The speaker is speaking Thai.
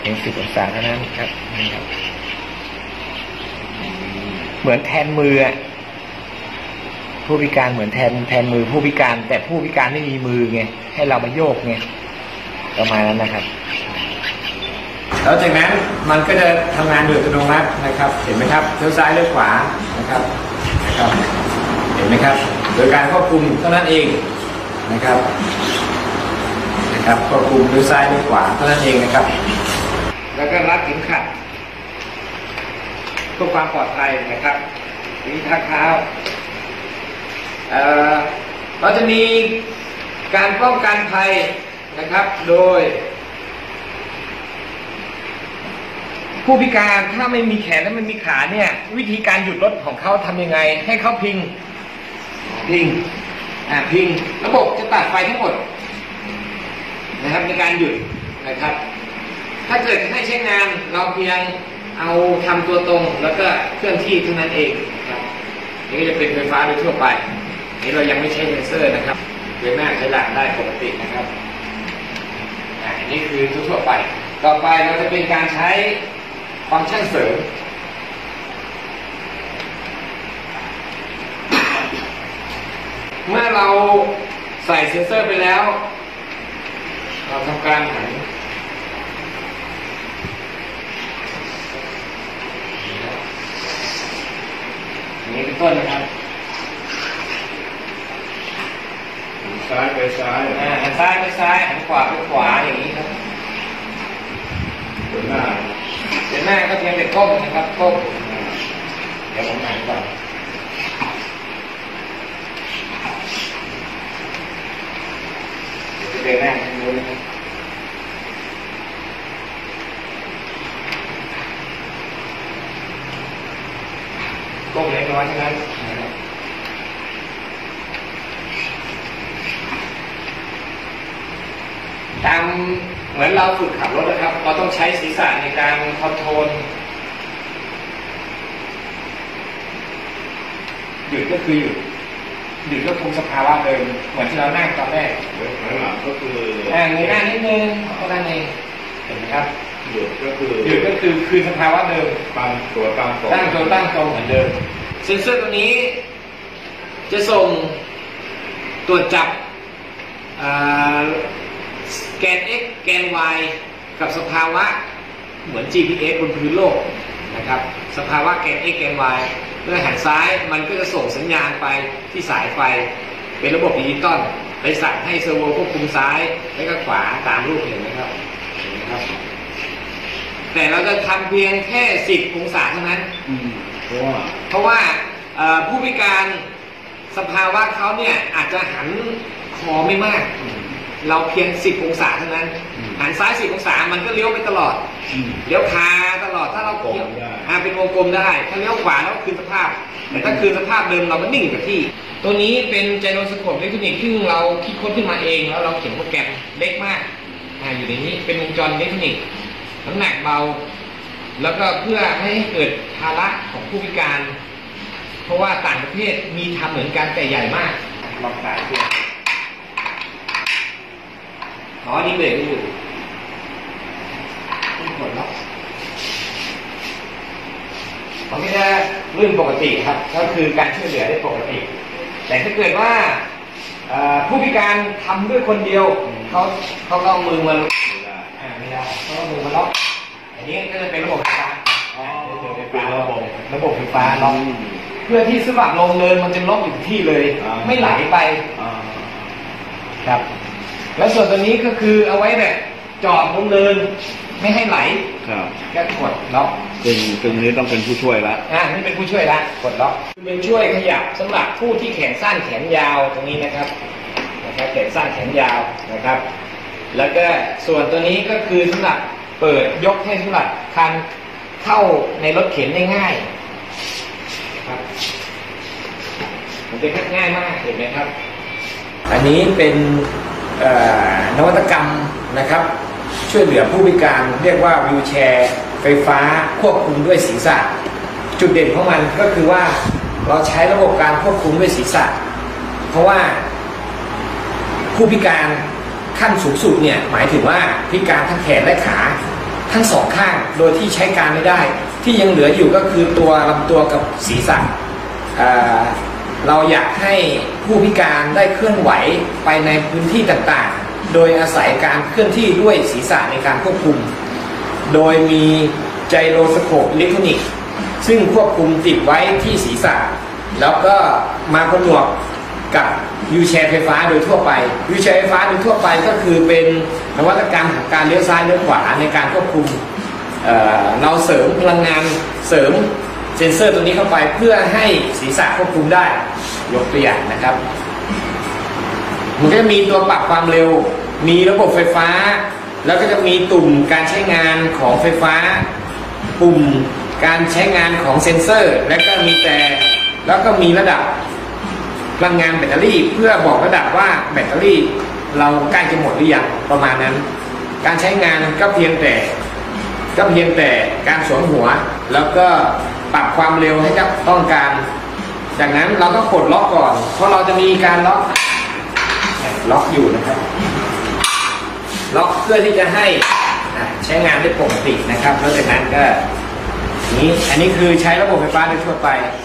เพียง10 องศาเท่านั้นครับนี่ครับเหมือนแทนมือผู้พิการเหมือนแทนมือผู้พิการแต่ผู้พิการไม่มีมือไงให้เรามาโยกไงประมาณนั้นนะครับแล้วจากนั้นมันก็จะทำงานโดยอัตโนมัตินะครับเห็นไหมครับเลี้ยวซ้ายเลี้ยวขวานะครับเห็นไหมครับโดยการควบคุมเท่านั้นเองนะครับควบคุมเลี้ยวซ้ายเลี้ยวขวาเท่านั้นเองนะครับแล้วก็รัดเข็มขัดเพื่อความปลอดภัยนะครับมีท่าเท้าเราจะมีการป้องกันภัยนะครับโดยผู้พิการถ้าไม่มีแขนและไม่มีขาเนี่ยวิธีการหยุดรถของเขาทำยังไงให้เขาพิงระบบจะตัดไฟทั้งหมดนะครับในการหยุดนะครับถ้าเกิดให้ใช้งานเราเพียงเอาทำตัวตรงแล้วก็เคลื่อนที่เท่านั้นเองนะครับนี่ก็จะเป็นไฟฟ้าโดยทั่วไปนี่เรายังไม่ใช้เลเซอร์นะครับเดินหน้าใช้หลังได้ปกตินะครับนี่คือทั่วไปต่อไปเราจะเป็นการใช้ฟังก์ชันเสริมเมื่อเราใส่เซ็นเซอร์ไปแล้วเราทำการหันนี้เป็นต้นนะครับซ้ายไปซ้ายหันซ้ายไปซ้ายหันขวาไปขวาอย่างนี้ครับเดินหน้าก็เพียงแต่ก้มนะครับก้มเดี๋ยวผมหันก่อนเดินหน้าทางนู้นนะครับก้มเล็กน้อยเท่านั้นตามเหมือนเราฝึกขับรถนะครับเราต้องใช้ศีรษะในการคอนโทรลหยุดก็คือหยุดก็คงสภาวะเดิมเหมือนที่เรานั่งตอนแรกหลังก็คือเงยหน้านิดนึงก็นั่นเองเห็นไหมครับหยุดก็คือสภาวะเดิมตั้งตัวตั้งตรงเหมือนเดิมเซ็นเซอร์ตัวนี้จะส่งตรวจจับแกน x แกน y กับสภาวะเหมือน GPS บนพื้นโลกนะครับสภาวะแกน x แกน y เมื่อหันซ้ายมันก็จะส่งสัญญาณไปที่สายไฟเป็นระบบดิจิตอลไปสั่งให้เซอร์โวควบคุมซ้ายและก็ขวาตามรูปเห็นไหมครับแต่เราจะทำเพียงแค่10 องศาเท่านั้นเพราะว่าผู้พิการสภาวะเขาเนี่ยอาจจะหันคอไม่มากเราเพียง10 องศาเท่านั้นหันซ้าย10 องศามันก็เลี้ยวไปตลอดเลี้ยวคาตลอดถ้าเราเลี้ยวเป็นวงกลมได้ถ้าเลี้ยวขวาแล้วคืนสภาพแต่ถ้าคืนสภาพเดิมเรามันนิ่งกับที่ตัวนี้เป็นไจโรสโคปอิเล็กทรอนิกส์ซึ่งเราคิดค้นขึ้นมาเองแล้วเราเขียนโปรแกรมเล็กมากอยู่ในนี้เป็นวงจรอิเล็กทรอนิกส์น้ำหนักเบาแล้วก็เพื่อไม่ให้เกิดภาระของผู้พิการเพราะว่าต่างประเทศมีทำเหมือนกันแต่ใหญ่มากลองสายดูนี่เบรกไม่อยู่กดล็อกมันก็จะลื่นปกติครับก็คือการช่วยเหลือได้ปกติแต่ถ้าเกิดว่าผู้พิการทำด้วยคนเดียวเขาก็เอามือมาไม่ได้เขาเอามือมาล็อกอันนี้ก็จะเป็นระบบไฟฟ้าเป็นระบบไฟฟ้าล็อกเพื่อที่สำหรับลงเนินมันจะล็อกอยู่ที่เลยไม่ไหลไปครับแล้วส่วนตัวนี้ก็คือเอาไว้แบบจอดลงเนินไม่ให้ไหลแค่กดล็อกตรงนี้ต้องเป็นผู้ช่วยละนี่เป็นผู้ช่วยละกดล็อกเป็นช่วยขยับสำหรับผู้ที่แขนสั้นแขนยาวตรงนี้นะครับแขนสั้นแขนยาวนะครับแล้วก็ส่วนตัวนี้ก็คือสำหรับเปิดยกให้สำหรับการเข้าในรถเข็นได้ง่ายครับมันเป็นง่ายมากเห็นไหมครับอันนี้เป็นนวัตกรรมนะครับช่วยเหลือผู้พิการเรียกว่าวีลแชร์ไฟฟ้าควบคุมด้วยศีรษะจุดเด่นของมันก็คือว่าเราใช้ระบบการควบคุมด้วยศีรษะเพราะว่าผู้พิการขั้นสูงสุดเนี่ยหมายถึงว่าพิการทั้งแขนและขาททั้งสองข้างโดยที่ใช้การไม่ได้ที่ยังเหลืออยู่ก็คือตัวลำตัวกับศีรษะเราอยากให้ผู้พิการได้เคลื่อนไหวไปในพื้นที่ต่างๆโดยอาศัยการเคลื่อนที่ด้วยศีรษะในการควบคุมโดยมีไจโรสโคปอิเล็กทรอนิกส์ซึ่งควบคุมติดไว้ที่ศีรษะแล้วก็มาผนวกกับวีลแชร์ไฟฟ้าโดยทั่วไปวีลแชร์ไฟฟ้าโดยทั่วไปก็คือเป็นนวัตกรรมของการเลี้ยวซ้ายเลี้ยวขวาในการควบคุมเราเสริมพลังงานเสริมเซ็นเซอร์ตัวนี้เข้าไปเพื่อให้ศีรษะควบคุมได้ยกตัวอย่างนะครับมันก็จะมีตัวปรับความเร็วมีระบบไฟฟ้าแล้วก็จะมีตุ่มการใช้งานของไฟฟ้าปุ่มการใช้งานของเซ็นเซอร์แล้วก็มีระดับพลังงานแบตเตอรี่เพื่อบอกระดับว่าแบตเตอรี่เราใกล้จะหมดหรือยังประมาณนั้นการใช้งานก็เพียงแต่การสวมหัวแล้วก็ปรับความเร็วให้กับต้องการจากนั้นเราก็กดล็อกก่อนเพราะเราจะมีการล็อกอยู่นะครับล็อกเพื่อที่จะให้ใช้งานได้ปกตินะครับแล้วจากนั้นก็อันนี้คือใช้ระบบไฟฟ้าโดยทั่วไป